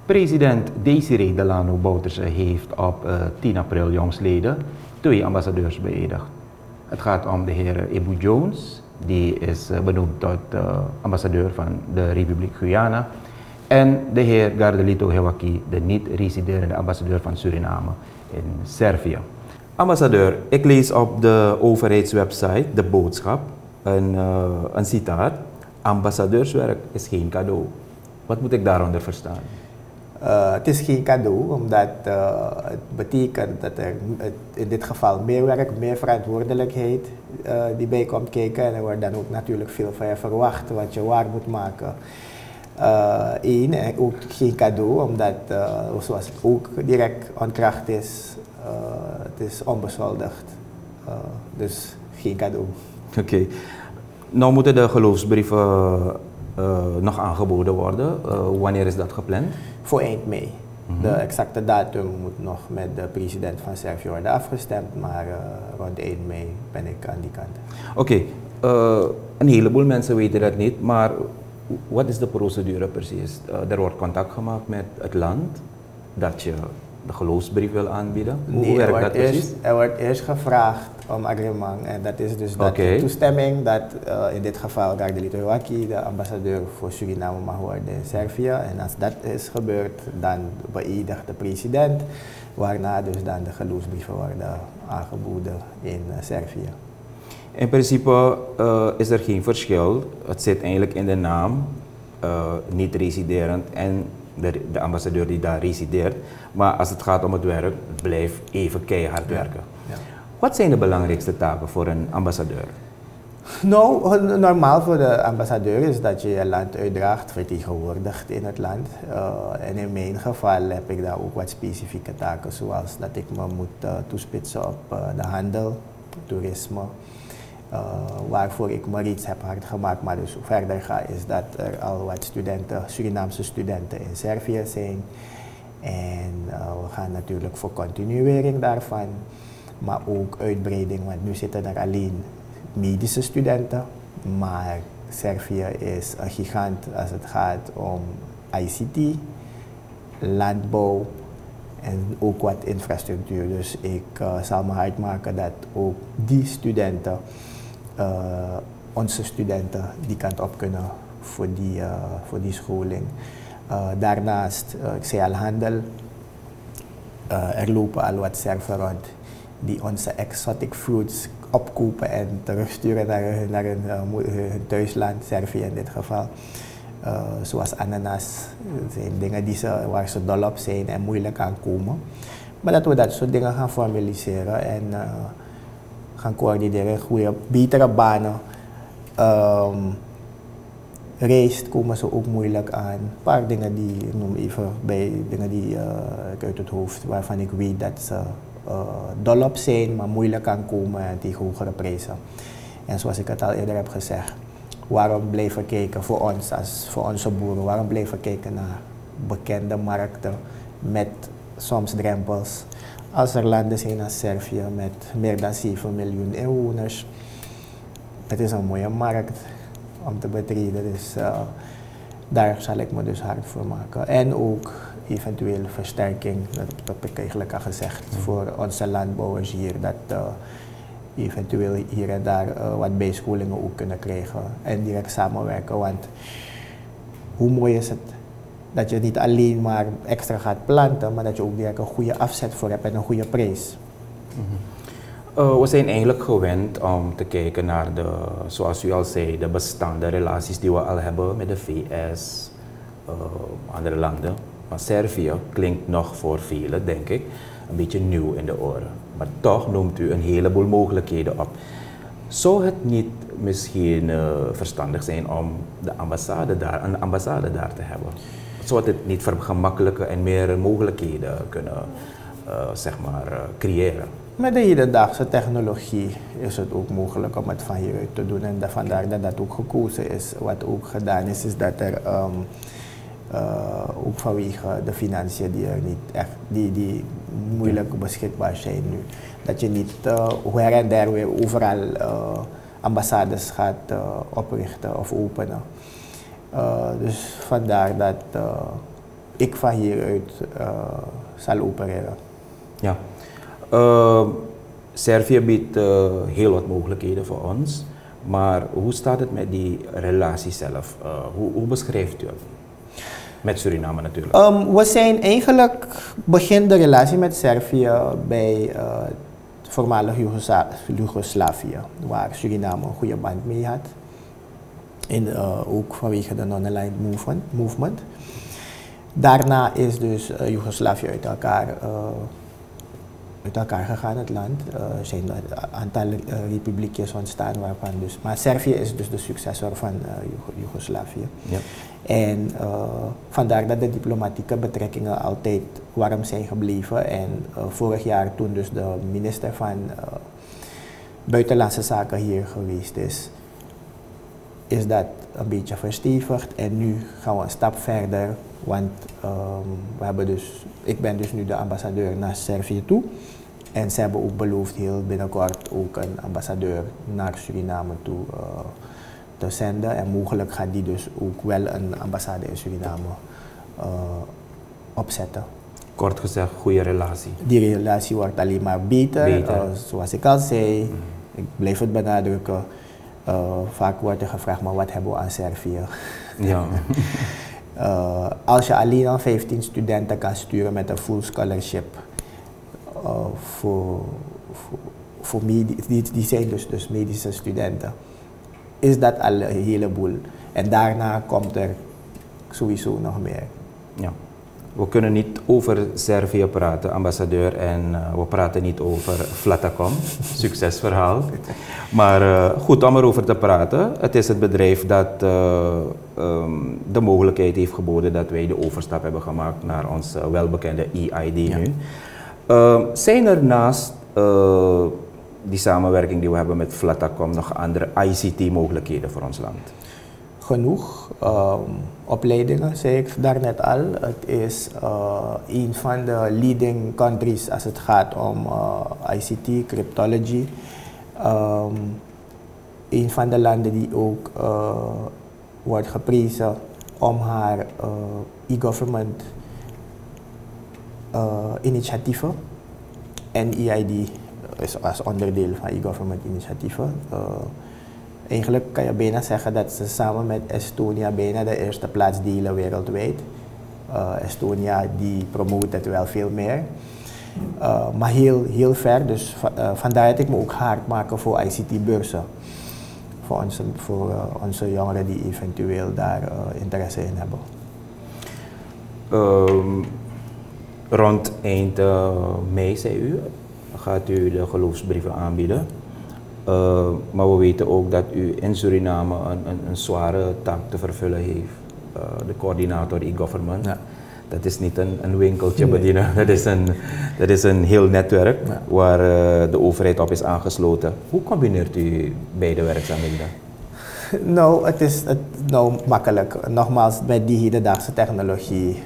President Desiree Delano Bouterse heeft op 10 april jongstleden 2 ambassadeurs beëdigd. Het gaat om de heer Ebu Jones, die is benoemd tot ambassadeur van de Republiek Guyana, en de heer Gardelito Hewaki, de niet-residerende ambassadeur van Suriname in Servië. Ambassadeur, ik lees op de overheidswebsite de boodschap, een citaat: ambassadeurswerk is geen cadeau. Wat moet ik daaronder verstaan? Het is geen cadeau, omdat het betekent dat er in dit geval meer werk, meer verantwoordelijkheid die bij komt kijken. En er wordt dan ook natuurlijk veel van je verwacht wat je waar moet maken. En ook geen cadeau, omdat zoals het ook direct ontkracht is, het is onbeschuldigd. Dus geen cadeau. Oké. Nou moeten de geloofsbrieven nog aangeboden worden. Wanneer is dat gepland? Voor eind mei. De exacte datum moet nog met de president van Servië worden afgestemd, maar rond eind mei ben ik aan die kant. Oké. Een heleboel mensen weten dat niet, maar wat is de procedure precies? Er wordt contact gemaakt met het land dat je de geloofsbrief wil aanbieden? Hoe werkt dat precies? Er wordt eerst gevraagd om agreement en dat is dus dat toestemming dat in dit geval Gardelito Hewaki de ambassadeur voor Suriname mag worden in Servië. En als dat is gebeurd, dan beëdigt de president, waarna dus dan de geloofsbrieven worden aangeboden in Servië. In principe is er geen verschil. Het zit eigenlijk in de naam, niet residerend en de ambassadeur die daar resideert. Maar als het gaat om het werk, het blijft even keihard werken. Ja. Wat zijn de belangrijkste taken voor een ambassadeur? Nou, normaal voor de ambassadeur is dat je je land uitdraagt, vertegenwoordigt in het land. En in mijn geval heb ik daar ook wat specifieke taken, zoals dat ik me moet toespitsen op de handel, toerisme. Waarvoor ik me reeds heb hard gemaakt, maar dus verder ga, is dat er al wat studenten, Surinaamse studenten in Servië zijn. En we gaan natuurlijk voor continuering daarvan, maar ook uitbreiding, want nu zitten er alleen medische studenten, maar Servië is een gigant als het gaat om ICT, landbouw en ook wat infrastructuur. Dus ik zal me hard maken dat ook die studenten, onze studenten, die kant op kunnen voor die scholing. Daarnaast, ik zei al handel, er lopen al wat Serven rond die onze exotic fruits opkopen en terugsturen naar hun thuisland, Servië in dit geval. Zoals ananas, zijn dingen waar ze dol op zijn en moeilijk aankomen. Maar dat we dat soort dingen gaan formaliseren en gaan coördineren, betere banen. Rijst komen ze ook moeilijk aan. Een paar dingen die, ik noem even bij dingen die ik uit het hoofd, waarvan ik weet dat ze dol op zijn, maar moeilijk aankomen en tegen hogere prijzen. En zoals ik het al eerder heb gezegd, waarom blijven kijken voor ons, voor onze boeren, waarom blijven kijken naar bekende markten met soms drempels. Als er landen zijn als Servië met meer dan 7 miljoen inwoners, het is een mooie markt om te betreden, dus daar zal ik me dus hard voor maken. En ook eventueel versterking, dat heb ik eigenlijk al gezegd, voor onze landbouwers hier, dat eventueel hier en daar wat bijscholingen ook kunnen krijgen en direct samenwerken. Want hoe mooi is het dat je niet alleen maar extra gaat planten, maar dat je ook direct een goede afzet voor hebt en een goede prijs. We zijn eigenlijk gewend om te kijken naar zoals u al zei, de bestaande relaties die we al hebben met de VS, andere landen. Maar Servië klinkt nog voor velen, denk ik, een beetje nieuw in de oren. Maar toch noemt u een heleboel mogelijkheden op. Zou het niet misschien verstandig zijn om een ambassade daar te hebben? Zou het niet vergemakkelijken en meer mogelijkheden kunnen creëren? Met de hedendaagse technologie is het ook mogelijk om het van hieruit te doen en vandaar dat dat ook gekozen is. Wat ook gedaan is, is dat er ook vanwege de financiën die er niet echt, die moeilijk beschikbaar zijn nu, dat je niet her en der weer overal ambassades gaat oprichten of openen. Dus vandaar dat ik van hieruit zal opereren. Ja. Servië biedt heel wat mogelijkheden voor ons, maar hoe staat het met die relatie zelf? Hoe beschrijft u het? Met Suriname natuurlijk. We zijn eigenlijk begin de relatie met Servië bij het voormalig Joegoslavië, waar Suriname een goede band mee had. Ook vanwege de non-aligned movement. Daarna is dus Joegoslavië uit elkaar gegaan, het land. Er zijn een aantal republiekjes ontstaan waarvan dus... Maar Servië is dus de successor van Joegoslavië. Ja. En vandaar dat de diplomatieke betrekkingen altijd warm zijn gebleven. En vorig jaar toen dus de minister van Buitenlandse Zaken hier geweest is dat een beetje verstevigd. En nu gaan we een stap verder. Want ik ben dus nu de ambassadeur naar Servië toe. En ze hebben ook beloofd heel binnenkort ook een ambassadeur naar Suriname toe te zenden. En mogelijk gaat die dus ook wel een ambassade in Suriname opzetten. Kort gezegd, goede relatie. Die relatie wordt alleen maar beter. Zoals ik al zei, ik blijf het benadrukken. Vaak wordt er gevraagd, maar wat hebben we aan Servië? Ja. Als je alleen al 15 studenten kan sturen met een full scholarship die zijn dus medische studenten, is dat al een heleboel. En daarna komt er sowieso nog meer. Ja. We kunnen niet over Servië praten, ambassadeur, en we praten niet over Flatacom, succesverhaal. Maar goed om erover te praten. Het is het bedrijf dat de mogelijkheid heeft geboden dat wij de overstap hebben gemaakt naar ons welbekende EID nu. Zijn er naast die samenwerking die we hebben met Flatacom nog andere ICT-mogelijkheden voor ons land? Genoeg. Opleidingen, zei ik daarnet al. Het is een van de leading countries als het gaat om ICT, cryptology. Een van de landen die ook wordt geprezen om haar e-government initiatieven. En EID is als onderdeel van e-government initiatieven. Eigenlijk kan je bijna zeggen dat ze samen met Estonia bijna de eerste plaats delen wereldwijd. Estonia die promoot het wel veel meer. Maar heel ver, dus vandaar dat ik me ook hard maken voor ICT-beurzen. Voor onze jongeren die eventueel daar interesse in hebben. Rond eind mei, zei u, gaat u de geloofsbrieven aanbieden. Maar we weten ook dat u in Suriname een zware taak te vervullen heeft. De coördinator e-government. Ja. Dat is niet een winkeltje bedienen, dat is een heel netwerk waar de overheid op is aangesloten. Hoe combineert u beide werkzaamheden? Nou, het is makkelijk. Nogmaals, met die hedendaagse technologie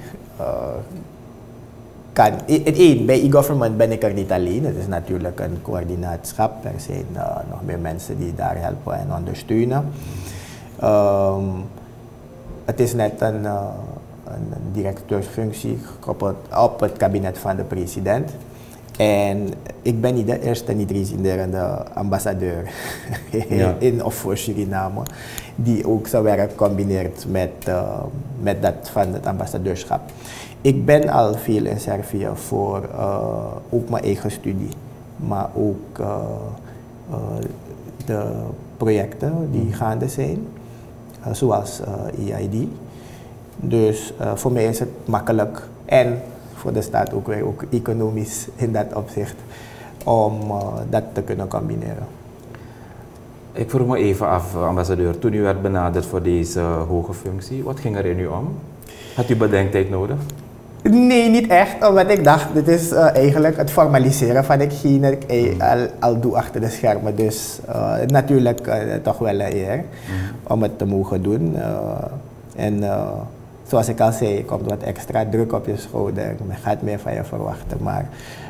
bij e-government ben ik er niet alleen. Het is natuurlijk een coördinaatschap. Er zijn nog meer mensen die daar helpen en ondersteunen. Het is net een directeursfunctie gekoppeld op het kabinet van de president. En ik ben niet de eerste niet-residerende ambassadeur in of voor Suriname die ook zijn werk combineert met dat van het ambassadeurschap. Ik ben al veel in Servië voor ook mijn eigen studie, maar ook de projecten die gaande zijn, zoals EID. Dus voor mij is het makkelijk en voor de staat ook weer ook economisch in dat opzicht om dat te kunnen combineren. Ik vroeg me even af, ambassadeur, toen u werd benaderd voor deze hoge functie, wat ging er in u om? Had u bedenktijd nodig? Nee, niet echt, omdat ik dacht, dit is eigenlijk het formaliseren van hetgene ik al doe achter de schermen. Dus natuurlijk toch wel een eer om het te mogen doen. Zoals ik al zei, komt wat extra druk op je schouder. Men gaat meer van je verwachten, maar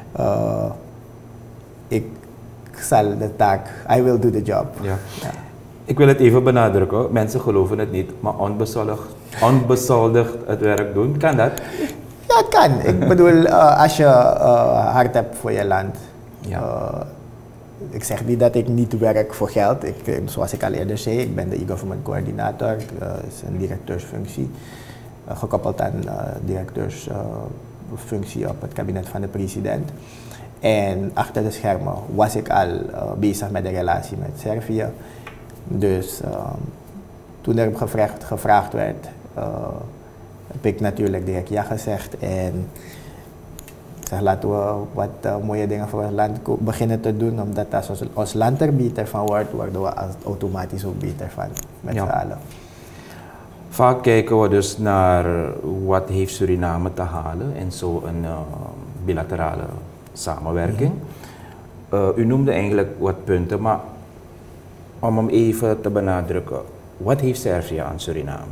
ik zal de taak, I will do the job. Ja. Ja. Ik wil het even benadrukken, mensen geloven het niet, maar onbezoldigd onbezoldigd het werk doen? Kan dat? Ja, het kan. Ik bedoel, als je hart hebt voor je land. Ja. Ik zeg niet dat ik niet werk voor geld. Zoals ik al eerder zei, ik ben de e-government coördinator. Dat is een directeursfunctie. Gekoppeld aan directeursfunctie op het kabinet van de president. En achter de schermen was ik al bezig met de relatie met Servië. Dus toen er gevraagd werd, heb ik natuurlijk direct ja gezegd. En ik zeg, laten we wat mooie dingen voor ons land beginnen te doen. Omdat als ons land er beter van wordt, worden we automatisch ook beter van met z'n allen. Vaak kijken we dus naar wat heeft Suriname te halen in zo'n bilaterale samenwerking. U noemde eigenlijk wat punten, maar om hem even te benadrukken, wat heeft Servië aan Suriname?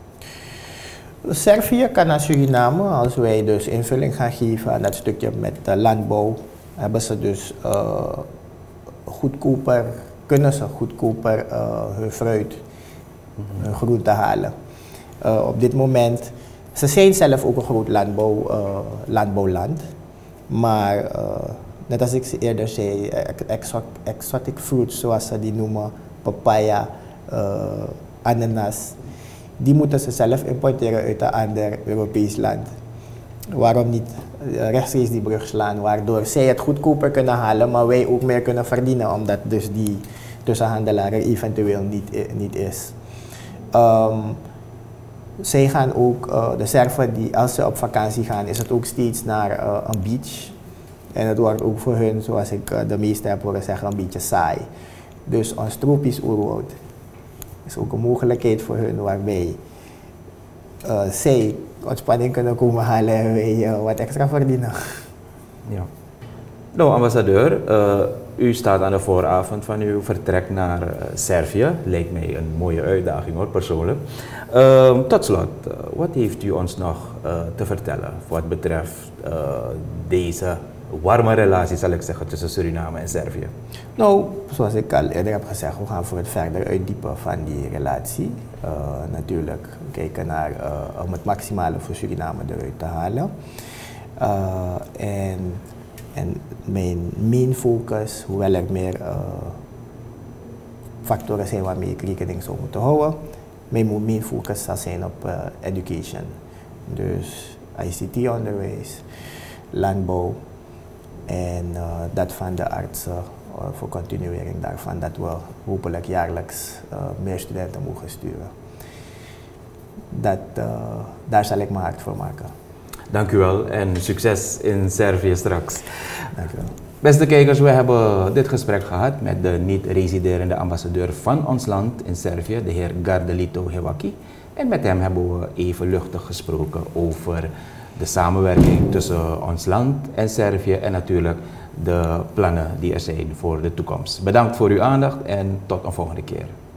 Servië kan aan Suriname, als wij dus invulling gaan geven aan dat stukje met landbouw, hebben ze dus kunnen ze goedkoper hun fruit, hun groente halen. Op dit moment, ze zijn zelf ook een groot landbouwland, maar net als ik eerder zei, exotic fruits zoals ze die noemen, papaya, ananas, die moeten ze zelf importeren uit een ander Europees land. Waarom niet rechtstreeks die brug slaan, waardoor zij het goedkoper kunnen halen, maar wij ook meer kunnen verdienen, omdat dus die tussenhandelaar er eventueel niet is. Zij gaan ook, de Serven, die als ze op vakantie gaan, is het ook steeds naar een beach. En het wordt ook voor hun, zoals ik de meeste heb horen zeggen, een beetje saai. Dus ons tropisch oerwoud is ook een mogelijkheid voor hun waarbij zij ontspanning kunnen komen halen en wij wat extra verdienen. Ja. Nou, ambassadeur, u staat aan de vooravond van uw vertrek naar Servië. Lijkt mij een mooie uitdaging hoor, persoonlijk. Tot slot, wat heeft u ons nog te vertellen wat betreft deze warme relatie, zal ik zeggen, tussen Suriname en Servië? Nou, zoals ik al eerder heb gezegd, we gaan voor het verder uitdiepen van die relatie. Natuurlijk kijken naar om het maximale voor Suriname eruit te halen. En mijn main focus, hoewel er meer factoren zijn waarmee ik rekening zou moeten houden, mijn main focus zal zijn op education. Dus ICT-onderwijs, landbouw en dat van de artsen voor continuering daarvan, dat we hopelijk jaarlijks meer studenten mogen sturen. Daar zal ik mijn hart voor maken. Dank u wel en succes in Servië straks. Dank u wel. Beste kijkers, we hebben dit gesprek gehad met de niet-residerende ambassadeur van ons land in Servië, de heer Gardelito Hewaki. En met hem hebben we even luchtig gesproken over de samenwerking tussen ons land en Servië en natuurlijk de plannen die er zijn voor de toekomst. Bedankt voor uw aandacht en tot een volgende keer.